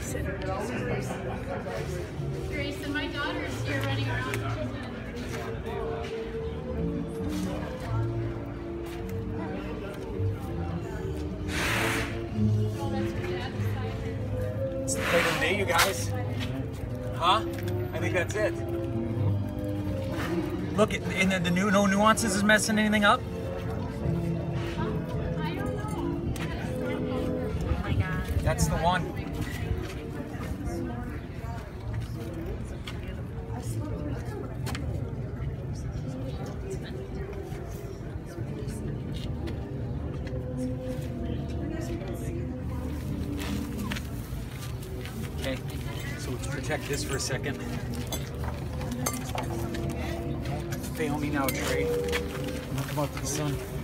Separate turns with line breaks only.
Grace and my daughter's here running around.
It's the plate of the day, you guys. Huh? I think that's it. Look, and the new no nuances is messing anything up.
I don't know.
Oh my God.
That's the one. Okay, so let's protect this for a second. Fail me now, Trey. Come out to the sun.